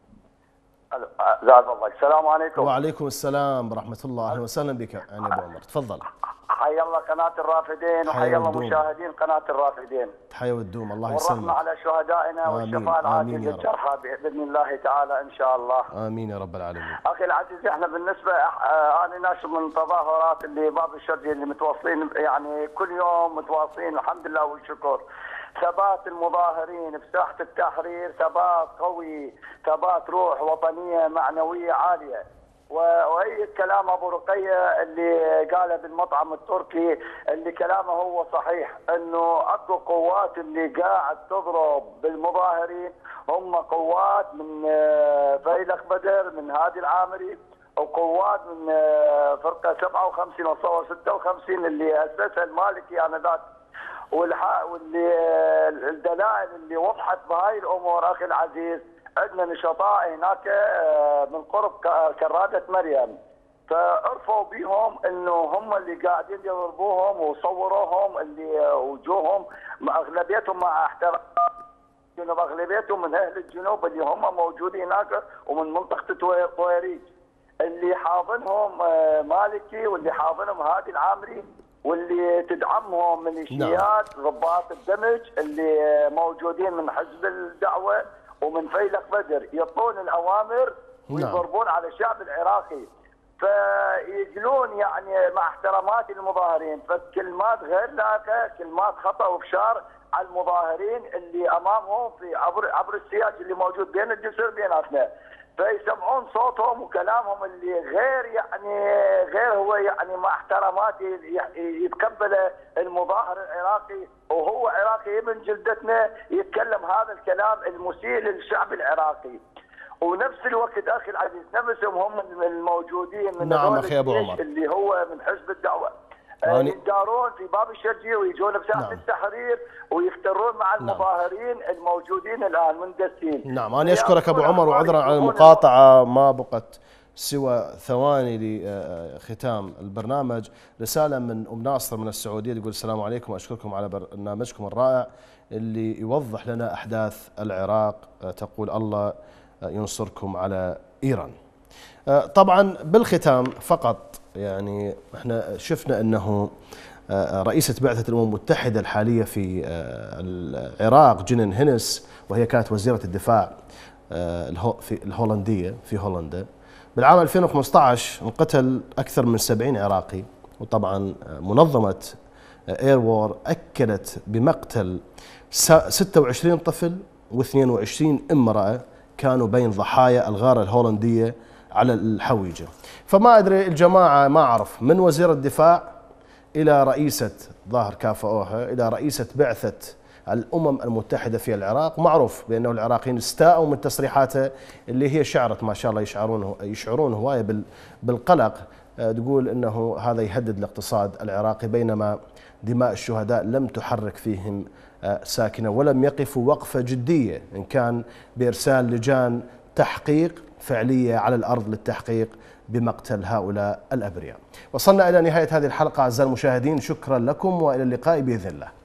زاد الله. السلام عليكم. وعليكم السلام ورحمة الله، أهلا وسهلا بك يعني أبو عمر، تفضل. حيا الله قناة الرافدين وحيا الله مشاهدين قناة الرافدين. تحيا والدوم، الله يسلمك. والرحمة على شهدائنا والشفاء العاجل للجرحى بإذن الله تعالى إن شاء الله. آمين يا رب العالمين. أخي العزيز، إحنا بالنسبة أنا ناشر من التظاهرات اللي باب الشرقي اللي متواصلين، يعني كل يوم متواصلين الحمد لله والشكر. ثبات المظاهرين في ساحة التحرير ثبات قوي، ثبات روح وطنية معنوية عالية. وهي كلام ابو رقيه اللي قاله بالمطعم التركي، اللي كلامه هو صحيح، انه اكو قوات اللي قاعد تضرب بالمظاهرين هم قوات من فيلق بدر، من هادي العامري، وقوات من فرقه سبعة وخمسين وصور ستة وخمسين اللي اسسها المالكي انذاك. واللي الدلائل اللي وضحت بهاي الامور اخي العزيز، عندنا نشطاء هناك من قرب كرادة مريم، فعرفوا بهم انه هم اللي قاعدين يضربوهم وصوروهم اللي وجوههم اغلبيتهم مع احترام الجنوب اغلبيتهم من اهل الجنوب اللي هم موجودين هناك ومن منطقه طويريج، اللي حاضنهم مالكي واللي حاضنهم هادي العامري واللي تدعمهم ميليشيات ضباط الدمج اللي موجودين من حزب الدعوه ومن فيلق بدر، يعطون الاوامر ويضربون على الشعب العراقي. فيجلون يعني مع احتراماتي للمظاهرين، فكلمات غير لائقه، كلمات خطا وفشار على المظاهرين اللي امامهم في عبر عبر السياج اللي موجود بين الجسر بيناتنا، فيسمعون صوتهم وكلامهم اللي غير يعني غير هو يعني مع احتراماتي يتقبله المظاهر العراقي وهو عراقي من جلدتنا يتكلم هذا الكلام المسيء للشعب العراقي. ونفس الوقت اخي العزيز نفسهم هم الموجودين من نعم اخي ابو عمر اللي هو من حزب الدعوه يعني يدارون في باب الشرقيه ويجون بساحه نعم. التحرير ويفترون مع المظاهرين نعم. الموجودين الان مندسين. نعم انا اشكرك ابو عمر وعذرا على المقاطعه، ما بقت سوى ثواني لختام البرنامج. رساله من ام ناصر من السعوديه تقول السلام عليكم واشكركم على برنامجكم الرائع اللي يوضح لنا احداث العراق، تقول الله ينصركم على ايران. طبعا بالختام فقط يعني احنا شفنا انه رئيسة بعثة الامم المتحدة الحالية في العراق جينين هينس، وهي كانت وزيرة الدفاع في الهولندية في هولندا، بالعام ألفين وخمسة عشر انقتل اكثر من سبعين عراقي. وطبعا منظمة اير وور اكدت بمقتل ستة وعشرين طفل واثنين وعشرين امرأة كانوا بين ضحايا الغارة الهولندية على الحويجة. فما أدري الجماعة ما أعرف من وزير الدفاع إلى رئيسة ظاهر كافة أوها إلى رئيسة بعثة الأمم المتحدة في العراق، معروف بأنه العراقيين استاءوا من تصريحاته اللي هي شعرت ما شاء الله يشعرون يشعرون هواية بالقلق، تقول أنه هذا يهدد الاقتصاد العراقي، بينما دماء الشهداء لم تحرك فيهم ساكنة ولم يقفوا وقفة جدية إن كان بإرسال لجان تحقيق فعلية على الأرض للتحقيق بمقتل هؤلاء الأبرياء. وصلنا إلى نهاية هذه الحلقة أعزائي المشاهدين، شكرا لكم وإلى اللقاء بإذن الله.